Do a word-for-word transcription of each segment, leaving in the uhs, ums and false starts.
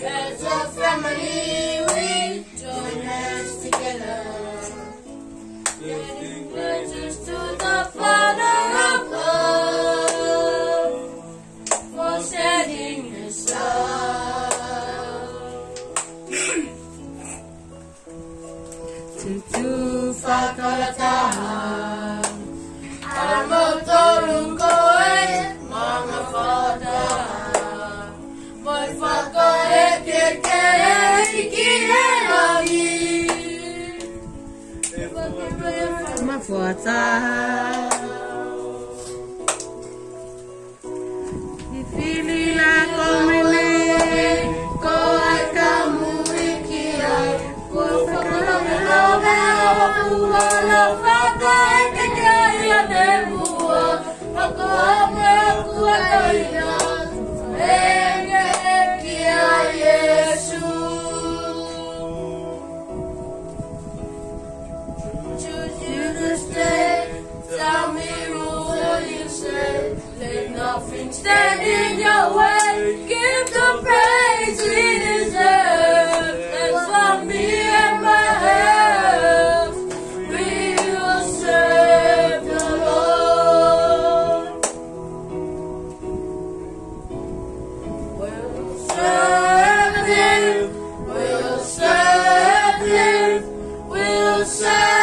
As a family, we join hands together, giving praises to the Father above for sending His Son. Tutufakalatahan, alam magtulong ko ay mga fadahan. May Mafuata Ifili la komene ko ay kamuikiai ko fakalomelobe wakuala fata ekekai la nebua ako ame aku atoina ekekia Yesu. Tell me what you say. Let nothing stand in your way. Give the praise we deserve. And for me and my house, we will serve the Lord. We'll serve Him. We'll serve Him. We'll serve.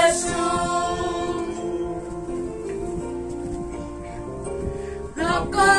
Look